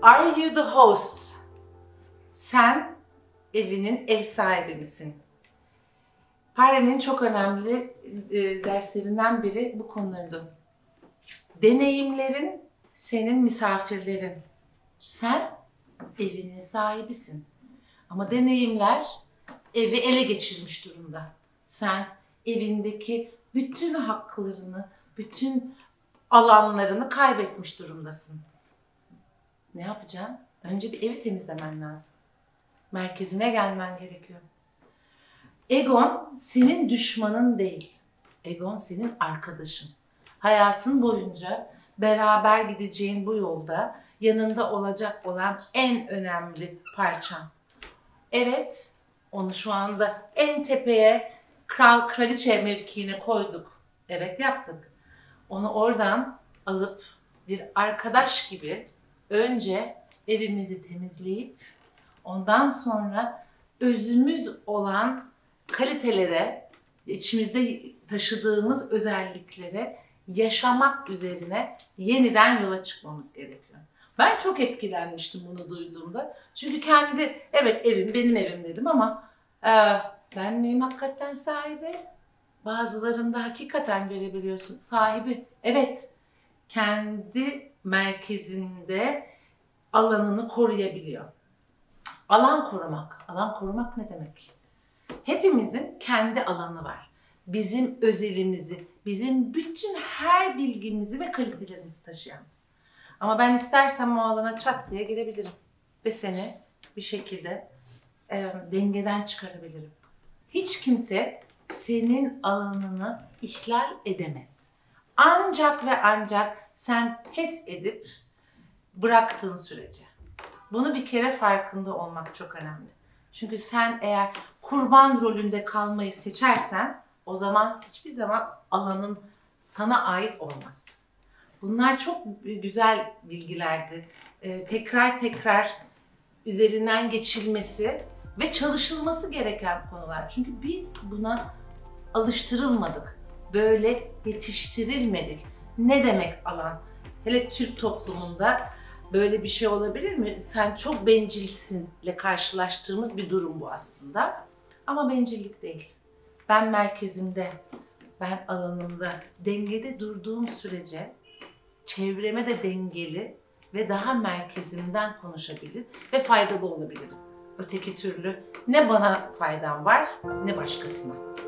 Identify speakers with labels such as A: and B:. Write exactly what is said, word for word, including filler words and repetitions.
A: Are you the host? Sen evinin ev sahibi misin? Pare'nin çok önemli e, derslerinden biri bu konulardı. Deneyimlerin senin misafirlerin. Sen evinin sahibisin. Ama deneyimler evi ele geçirmiş durumda. Sen evindeki bütün haklarını, bütün alanlarını kaybetmiş durumdasın. Ne yapacaksın? Önce bir evi temizlemen lazım. Merkezine gelmen gerekiyor. Egon senin düşmanın değil. Egon senin arkadaşın. Hayatın boyunca beraber gideceğin bu yolda yanında olacak olan en önemli parçan. Evet, onu şu anda en tepeye kral kraliçe mevkiine koyduk. Evet, yaptık. Onu oradan alıp bir arkadaş gibi önce evimizi temizleyip ondan sonra özümüz olan kalitelere, içimizde taşıdığımız özelliklere yaşamak üzerine yeniden yola çıkmamız gerekiyor. Ben çok etkilenmiştim bunu duyduğumda. Çünkü kendi, evet evim, benim evim dedim ama e, ben miyim hakikaten sahibi? Bazılarında hakikaten görebiliyorsun. Sahibi, evet, kendi merkezinde alanını koruyabiliyor. Alan korumak, alan korumak ne demek? Hepimizin kendi alanı var. Bizim özelimizi, bizim bütün her bilgimizi ve kalitelerimizi taşıyan. Ama ben istersem o alana çat diye girebilirim. Ve seni bir şekilde e, dengeden çıkarabilirim. Hiç kimse senin alanını ihlal edemez. Ancak ve ancak sen pes edip bıraktığın sürece. Bunu bir kere farkında olmak çok önemli. Çünkü sen eğer kurban rolünde kalmayı seçersen o zaman hiçbir zaman alanın sana ait olmaz. Bunlar çok güzel bilgilerdi. Ee, tekrar tekrar üzerinden geçilmesi ve çalışılması gereken konular. Çünkü biz buna alıştırılmadık. Böyle yetiştirilmedik. Ne demek alan? Hele Türk toplumunda böyle bir şey olabilir mi? Sen çok bencilsinle karşılaştığımız bir durum bu aslında. Ama bencillik değil. Ben merkezimde, ben alanımda, dengede durduğum sürece çevreme de dengeli ve daha merkezimden konuşabilir ve faydalı olabilirim. Öteki türlü ne bana faydam var ne başkasına.